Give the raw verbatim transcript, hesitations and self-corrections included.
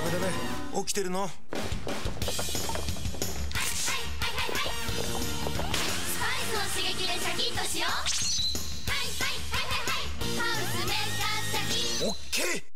メダメ、起きてるの？はいはいはいはいはい。スパイスの刺激でシャキッとしよう。はいはいはいはいはい。ハウスメーカーシャキッ。 オッケー。